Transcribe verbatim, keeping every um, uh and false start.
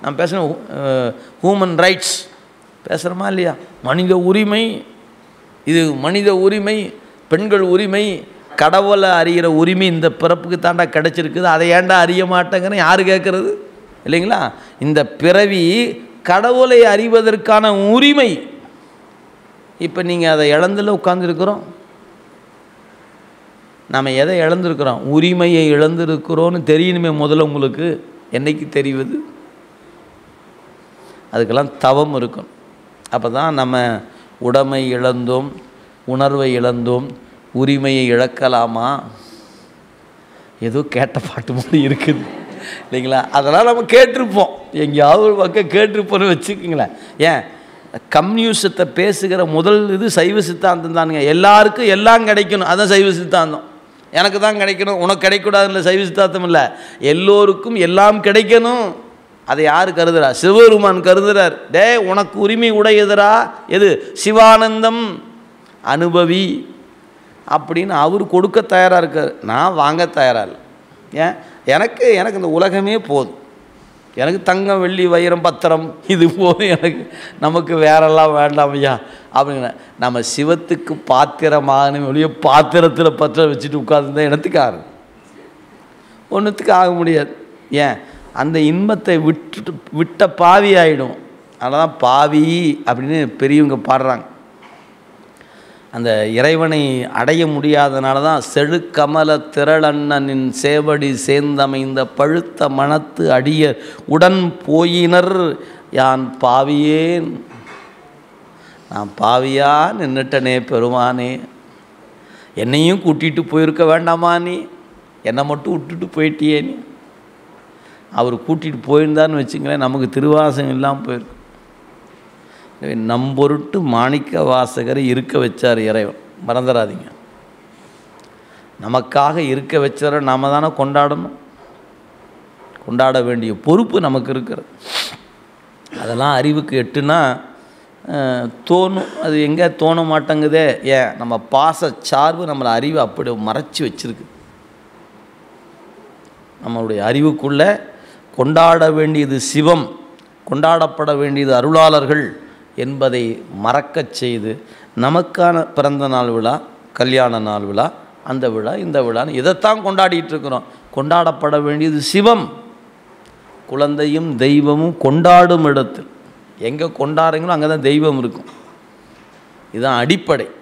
நான் பேசுகிறேன் human rights பேசுகிறோமா இல்லையா? மனித உரிமை, இது மனித உரிமை, பெண்கள் உரிமை, கடவுளை அறிகிற உரிமை இந்த பிறப்புக்கு தாண்டா கிடச்சிருக்குது, அதை ஏண்டா அறிய மாட்டேங்கிறேன் யார் கேட்குறது இல்லைங்களா? இந்த பிறவி கடவுளை அறிவதற்கான உரிமை. இப்போ நீங்கள் அதை இழந்துல உட்கார்ந்துருக்குறோம். நாம் எதை இழந்திருக்கிறோம்? உரிமையை இழந்திருக்கிறோன்னு தெரியணுமே முதல்ல உங்களுக்கு. என்றைக்கு தெரிவது? அதுக்கெல்லாம் தவம் இருக்கும். அப்போ தான் நம்ம உடைமை இழந்தோம், உணர்வை இழந்தோம், உரிமையை இழக்கலாமா? ஏதோ கேட்ட பாட்டு மாதிரி இருக்குது இல்லைங்களா? அதெல்லாம் நம்ம கேட்டிருப்போம், எங்கேயாவது ஒரு பக்கம் கேட்டிருப்போன்னு வச்சுக்கோங்களேன். ஏன் கம்யூனிசத்தை பேசுகிற முதல் இது சைவ சித்தாந்தம் தானுங்க. எல்லாருக்கும் எல்லாம் கிடைக்கணும், அதுதான் சைவ சித்தாந்தம். எனக்கு தான் கிடைக்கணும், உனக்கு கிடைக்கூடாதுன்னு சைவ சித்தாந்தம் இல்லை. எல்லோருக்கும் எல்லாம் கிடைக்கணும். அதை யார் கருதுறா? சிவபெருமான் கருதுறார். டே உனக்கு உரிமை உடையதுரா எது? சிவானந்தம் அனுபவி அப்படின்னு அவர் கொடுக்க தயாராக இருக்கார். நான் வாங்க தயாராக இல்லை. ஏன்? எனக்கு எனக்கு இந்த உலகமே போதும். எனக்கு தங்கம் வெள்ளி வைரம் பத்திரம் இது போதும், எனக்கு நமக்கு வேறெல்லாம் வேண்டாம் ஐயா அப்படிங்கிற. நம்ம சிவத்துக்கு பாத்திரமான வெளியே பாத்திரத்தில் பத்திரம் வச்சுட்டு உட்கார்ந்துருந்தா இடத்துக்கு ஆகும், ஒன்றுத்துக்கு ஆக முடியாது. ஏன்? அந்த இன்பத்தை விட்டு விட்ட பாவி ஆகிடும். அதனால் தான் பாவி அப்படின்னு பெரியவங்க பாடுறாங்க. அந்த இறைவனை அடைய முடியாதனால தான் செழுக்கமல திரளண்ணனின் சேவடி சேர்ந்தமைந்த பழுத்த மனத்து அடிய உடன் போயினர் யான் பாவியேன். நான் பாவியா நின்றுட்டனே பெருமானே, என்னையும் கூட்டிகிட்டு போயிருக்க வேண்டாமா? நீ என்னை மட்டும் விட்டுட்டு போயிட்டியே. நீ அவர் கூட்டிகிட்டு போயிருந்தான்னு வச்சுங்களேன், நமக்கு திருவாசகம் இல்லாமல் போயிருக்கு. நம்பொருட்டு மாணிக்க வாசகரை இருக்க வச்சார் இறைவன், மறந்துடாதீங்க. நமக்காக இருக்க வச்சார நாம தானே கொண்டாடணும், கொண்டாட வேண்டிய பொறுப்பு நமக்கு இருக்கிறது. அதெல்லாம் அறிவுக்கு எட்டுனா தோணும், அது எங்கே தோண மாட்டேங்குதே. ஏன்? நம்ம பாச சார்பு நம்மளை அறிவு அப்படி மறைச்சி வச்சிருக்கு. நம்மளுடைய அறிவுக்குள்ளே கொண்டாட வேண்டியது சிவம், கொண்டாடப்பட வேண்டியது அருளாளர்கள் என்பதை மறக்கச் செய்து நமக்கான பிறந்த நாள் விழா, கல்யாண நாள் விழா, அந்த விழா இந்த விழான்னு இதைத்தான் கொண்டாடிட்டு இருக்கிறோம். கொண்டாடப்பட வேண்டியது சிவம். குழந்தையும் தெய்வமும் கொண்டாடும் இடத்தில் எங்கே கொண்டாடுறீங்களோ அங்கே தான் தெய்வம் இருக்கும். இதுதான் அடிப்படை.